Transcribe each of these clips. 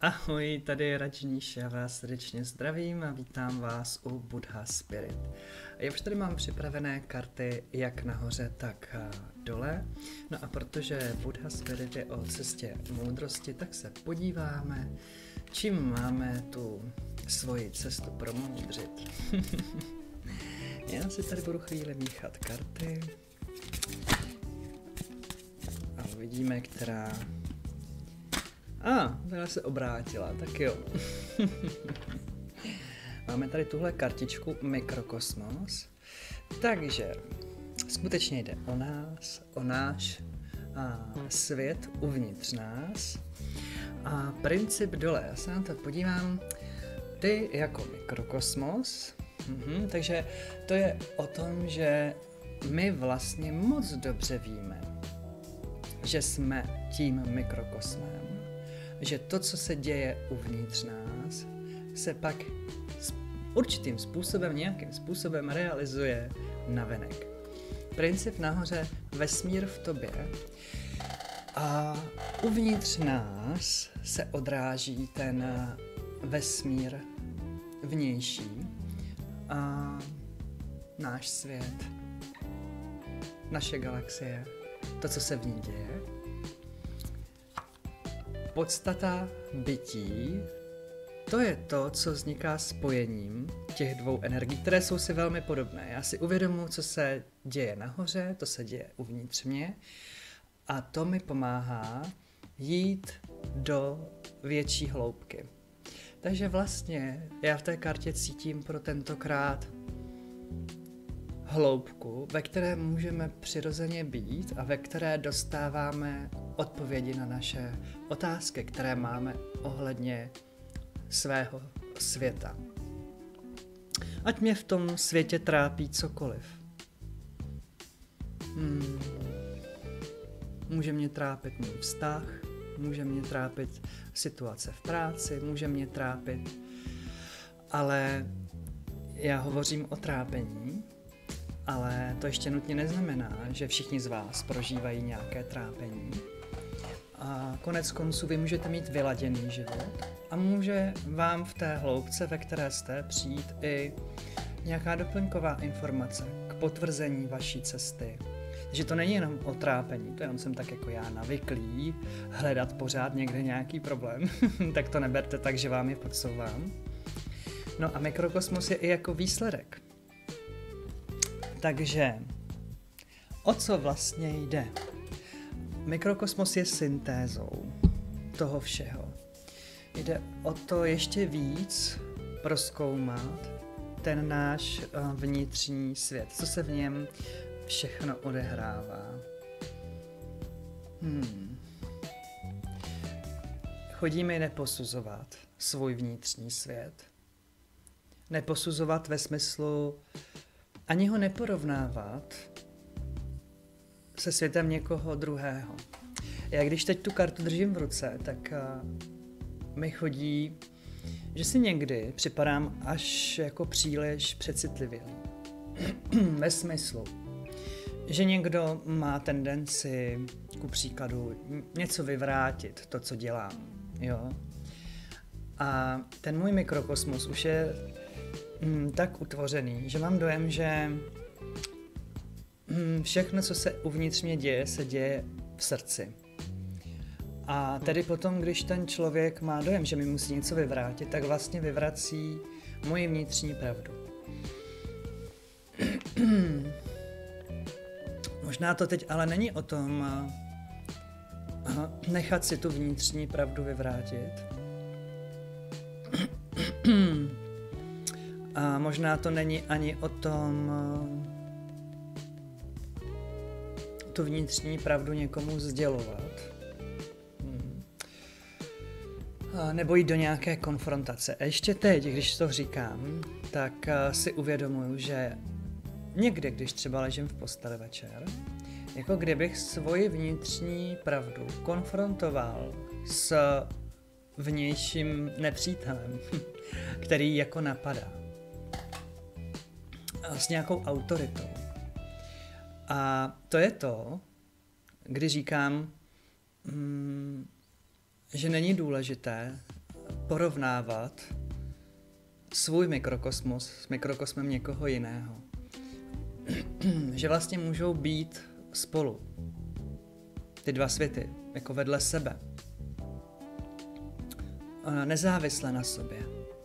Ahoj, tady je Rajníš, já vás srdečně zdravím a vítám vás u Buddha Spirit. Já už tady mám připravené karty jak nahoře, tak dole. No a protože Buddha Spirit je o cestě moudrosti, tak se podíváme, čím máme tu svoji cestu promoudřit. Já si tady budu chvíli míchat karty a uvidíme, která... Byla se obrátila, tak jo. Máme tady tuhle kartičku Mikrokosmos. Takže skutečně jde o nás, o náš svět uvnitř nás. A princip dole, já se na to podívám, ty jako mikrokosmos. Takže to je o tom, že my vlastně moc dobře víme, že jsme tím mikrokosmem. Že to, co se děje uvnitř nás, se pak určitým způsobem, nějakým způsobem realizuje navenek. Princip nahoře, vesmír v tobě a uvnitř nás se odráží ten vesmír vnější a náš svět, naše galaxie, to, co se v ní děje. Podstata bytí, to je to, co vzniká spojením těch dvou energií, které jsou si velmi podobné. Já si uvědomuji, co se děje nahoře, to se děje uvnitř mě a to mi pomáhá jít do větší hloubky. Takže vlastně já v té kartě cítím pro tentokrát hloubku, ve které můžeme přirozeně být a ve které dostáváme odpovědi na naše otázky, které máme ohledně svého světa. Ať mě v tom světě trápí cokoliv. Může mě trápit můj vztah, může mě trápit situace v práci, může mě trápit, ale já hovořím o trápení, ale to ještě nutně neznamená, že všichni z vás prožívají nějaké trápení. A konec konců vy můžete mít vyladěný život a může vám v té hloubce, ve které jste, přijít i nějaká doplňková informace k potvrzení vaší cesty. Takže to není jenom o trápení, to jenom jsem tak jako já navyklý hledat pořád někde nějaký problém, tak to neberte tak, že vám je podsouvám. No a mikrokosmos je i jako výsledek. Takže o co vlastně jde? Mikrokosmos je syntézou toho všeho. Jde o to ještě víc prozkoumat ten náš vnitřní svět, co se v něm všechno odehrává. Chodíme neposuzovat svůj vnitřní svět. Neposuzovat ve smyslu ani ho neporovnávat se světem někoho druhého. Já když teď tu kartu držím v ruce, tak mi chodí, že si někdy připadám až jako příliš přecitlivělý. Ve smyslu, že někdo má tendenci, ku příkladu, něco vyvrátit, to, co dělám. Jo? A ten můj mikrokosmos už je tak utvořený, že mám dojem, že všechno, co se uvnitř mě děje, se děje v srdci. A tedy potom, když ten člověk má dojem, že mi musí něco vyvrátit, tak vlastně vyvrací moji vnitřní pravdu. Možná to teď ale není o tom nechat si tu vnitřní pravdu vyvrátit. A možná to není ani o tom tu vnitřní pravdu někomu sdělovat. Nebo jít do nějaké konfrontace. A ještě teď, když to říkám, tak si uvědomuju, že někdy, když třeba ležím v posteli večer, jako kdybych svoji vnitřní pravdu konfrontoval s vnějším nepřítelem, který jako napadá. S nějakou autoritou. A to je to, kdy říkám, že není důležité porovnávat svůj mikrokosmos s mikrokosmem někoho jiného. Že vlastně můžou být spolu. Ty dva světy, jako vedle sebe. Nezávisle na sobě.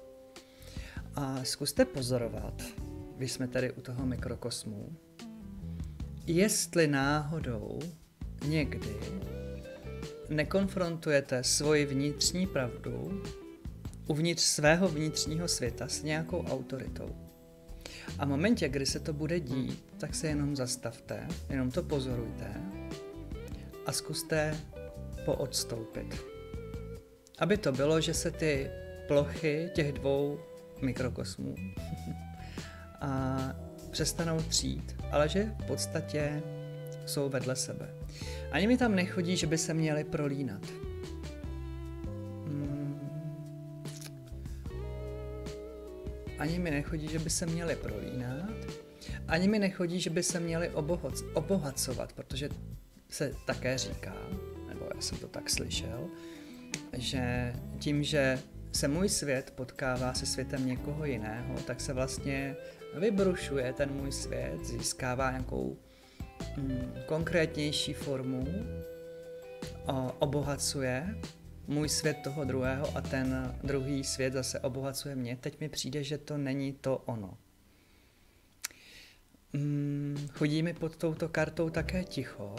A zkuste pozorovat, když jsme tady u toho mikrokosmu, jestli náhodou někdy nekonfrontujete svoji vnitřní pravdu uvnitř svého vnitřního světa s nějakou autoritou. A v momentě, kdy se to bude dít, tak se jenom zastavte, jenom to pozorujte a zkuste poodstoupit. Aby to bylo, že se ty plochy těch dvou mikrokosmů a přestanou třít, ale že v podstatě jsou vedle sebe. Ani mi tam nechodí, že by se měli prolínat. Ani mi nechodí, že by se měli prolínat. Ani mi nechodí, že by se měli obohacovat, protože se také říká, nebo já jsem to tak slyšel, že tím, že se můj svět potkává se světem někoho jiného, tak se vlastně vybrušuje ten můj svět, získává nějakou konkrétnější formu, obohacuje můj svět toho druhého a ten druhý svět zase obohacuje mě. Teď mi přijde, že to není to ono. Chodí mi pod touto kartou také ticho,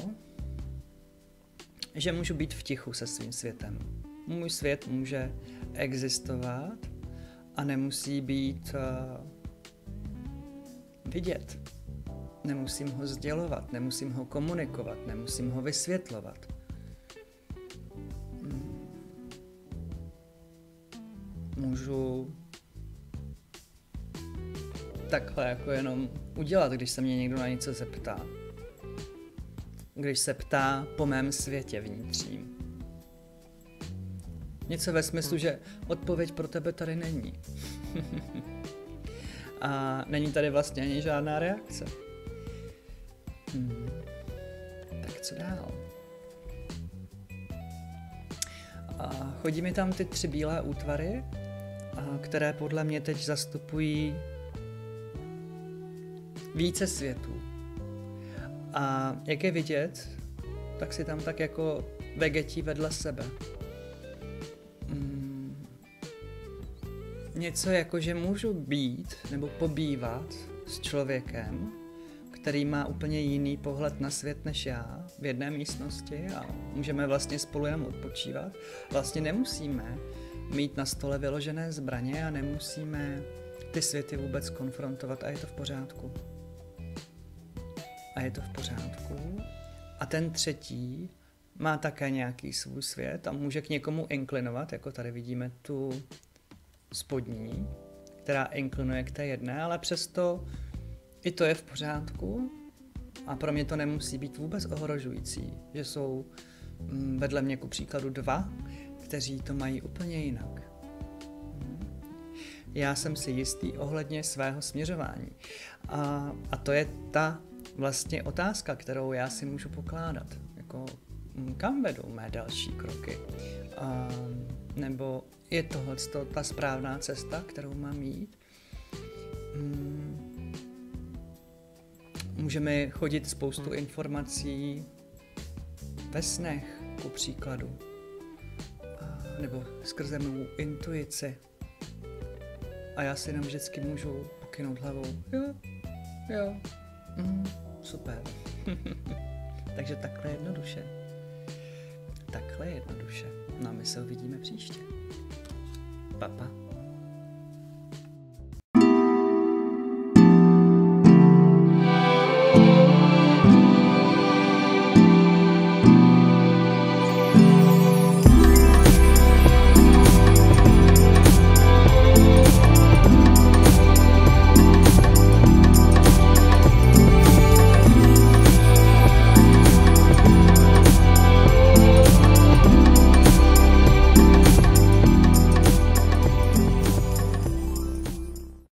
že můžu být v tichu se svým světem. Můj svět může existovat a nemusí být vidět. Nemusím ho sdělovat, nemusím ho komunikovat, nemusím ho vysvětlovat. Můžu takhle jako jenom udělat, když se mě někdo na něco zeptá. Když se ptá po mém světě vnitřním. Něco ve smyslu, že odpověď pro tebe tady není. A není tady vlastně ani žádná reakce. Tak co dál? A chodí mi tam ty 3 bílé útvary, které podle mě teď zastupují více světů. A jak je vidět, tak si tam tak jako vegetí vedle sebe. Něco jako, že můžu být nebo pobývat s člověkem, který má úplně jiný pohled na svět než já v jedné místnosti a můžeme vlastně spolu jenom odpočívat. Vlastně nemusíme mít na stole vyložené zbraně a nemusíme ty světy vůbec konfrontovat a je to v pořádku. A je to v pořádku. A ten třetí má také nějaký svůj svět a může k někomu inklinovat, jako tady vidíme tu spodní, která inklinuje k té jedné, ale přesto i to je v pořádku a pro mě to nemusí být vůbec ohrožující, že jsou vedle mě ku příkladu 2, kteří to mají úplně jinak. Já jsem si jistý ohledně svého směřování. A to je ta vlastně otázka, kterou já si můžu pokládat. Jako, kam vedou mé další kroky? Nebo je tohle ta správná cesta, kterou mám jít? Můžeme chodit spoustu informací ve snech, ku příkladu. Nebo skrze mou intuici. A já si jenom vždycky můžu pokynout hlavou. Jo, super. Takže takhle jednoduše. No a my se uvidíme příště. Pa.